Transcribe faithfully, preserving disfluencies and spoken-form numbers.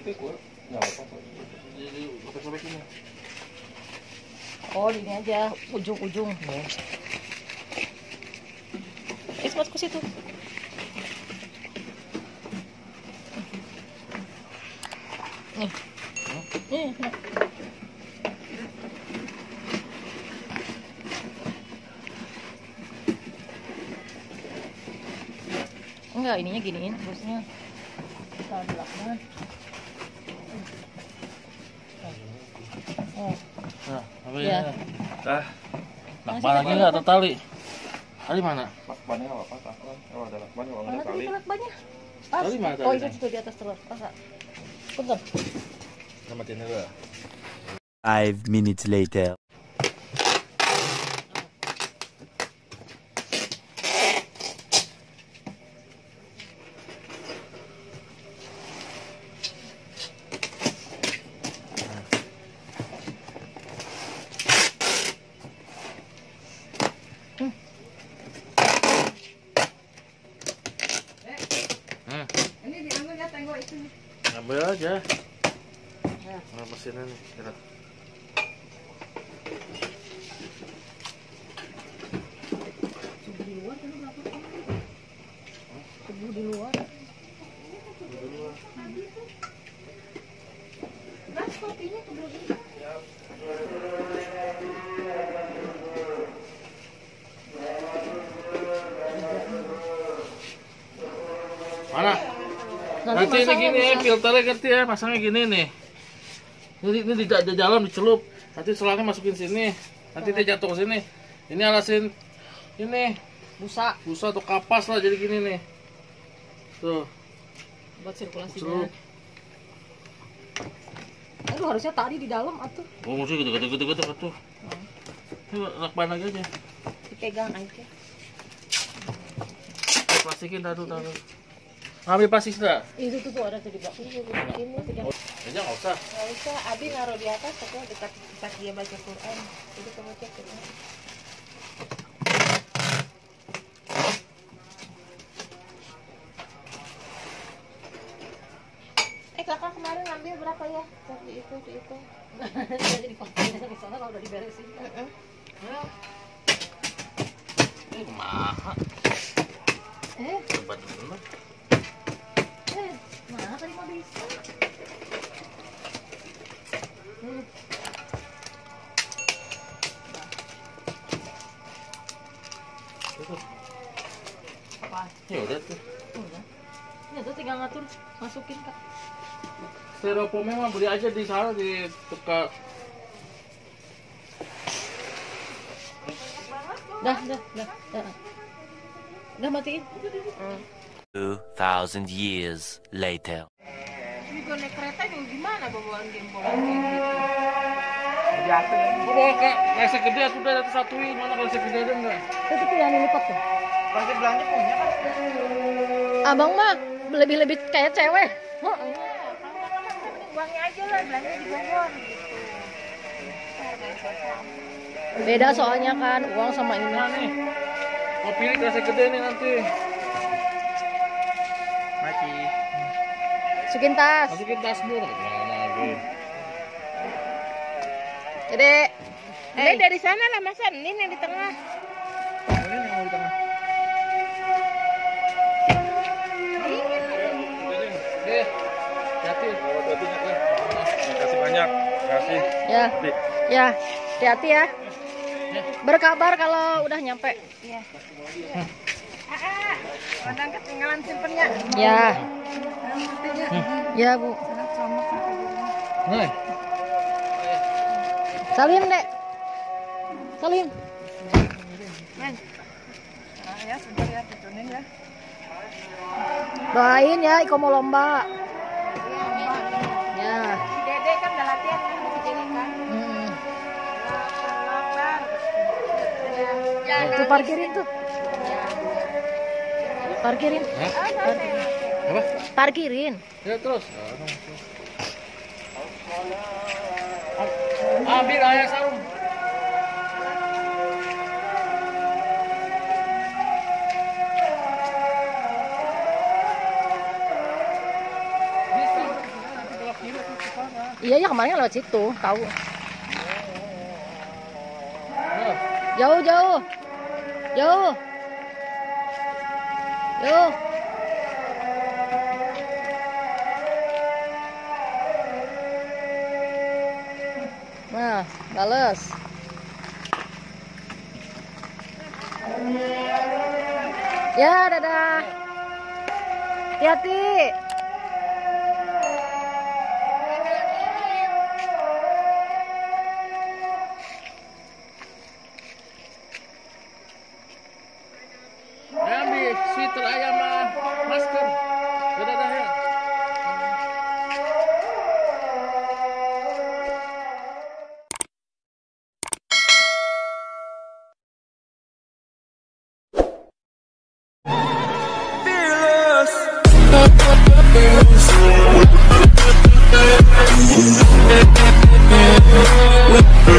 itu kuat. Enggak apa-apa. Jadi sobek-sobek ini. Oh, ini aja ujung-ujung. Hmm. Eh, masuk ke situ. Nih. Hmm? Nih. Enggak, ininya giniin terusnya. Kita belakang. Oh. Nah, apa Ya. ya? Ah. Masih Lakban lagi pakai enggak apa? atau tali? Tali mana? Lakbannya nggak apa-apa, lakban. Kalau ada lakban kalau nggak Mana ada tadi tali. lakbannya? Pas. Tali mana Oh, talinya? itu situ di atas telur. Pas. Punten. Kita matiin dulu. Five minutes later. Hmm. Ini diambil ya tenggok itu. Ambil aja. Ya. Nah, mesinnya nih, kira. Subuh di luar kan berapa tahun? Subuh di luar. Mas, kopinya keburu ini. Mana? Nanti ini gini ya, filternya ganti ya, pasangnya gini nih. Ini ini di, di dalam dicelup. Nanti selangnya masukin sini. Nanti dia jatuh ke sini. Ini alasin ini Busa busa atau kapas lah jadi gini nih. Tuh, buat sirkulasinya. celup. Aduh, harusnya tadi di dalam atuh. Oh, mesti gitu gitu gitu gitu tuh. Ini lakban lagi aja. Dipegang aja. Plastikin dah tuh, dah tuh. Ngambil plastik enggak? Itu tuh tuh ada tuh di belakang. Ini tidak. Aja enggak usah. Nggak usah, Abi naruh di atas, tapi dekat dekat dia baca Quran. Jadi kamu cek itu. Eh, kakak kemarin ngambil berapa ya? Di itu, di itu. Jadi kontennya di sana kalau udah diberesin. Ini mahal. Eh, Tempat bener. eh, mana tadi mau bisa? Hmm. Tuh. Apa? Ya udah tuh. Udah. Ini tuh tinggal ngatur, masukin kak. Styrofoamnya mah beli aja di sana di tukar. Dah, dah, dah, dah. Udah matiin. Two thousand years later. Ini gue naik kereta yang gimana bawaan gembol kayak gitu? Biasa ya. Udah kayak kayak segede sudah satu satuin mana kalau segede ada enggak? Itu tuh yang lipat tuh. Pasti belanja punya kan? Abang mah lebih-lebih kayak cewek. Uangnya aja lah belanja di Bogor gitu. Beda soalnya kan uang sama ini. Nah nih, mau pilih kayak segede nih nanti. Maki. Masukin tas. Masukin tas dulu. Mana lagi? Jadi, Ini dari sana lah masa ini yang di tengah. Ini yang mau di tengah. Deh, hati. Terima kasih banyak. Terima kasih. ya, Di. ya, hati-hati ya. Berkabar kalau udah nyampe. Iya. Kadang ketinggalan simpennya. Ya, ya bu. Nih. Salim dek. Salim. Men. Nah, ya sebentar ya tutunin ya. Doain ya, Iko mau lomba. Ya. Si Dede kan udah latihan kan si Dede kan. Hmm. Lapar. Ya. Tuh parkirin tuh. Parkirin. Hah? Parkirin. Apa? Parkirin. Ya terus. Ambil ayah sarung. Bisa. Nanti kalau Iya ya kemarin lewat situ, tahu. Nah, Jauh jauh. Jauh. Jauh. Nah, bales. Ya, dadah. Hati-hati. ambil sweater ayam mah, masker. Dadah dah ya. Fearless.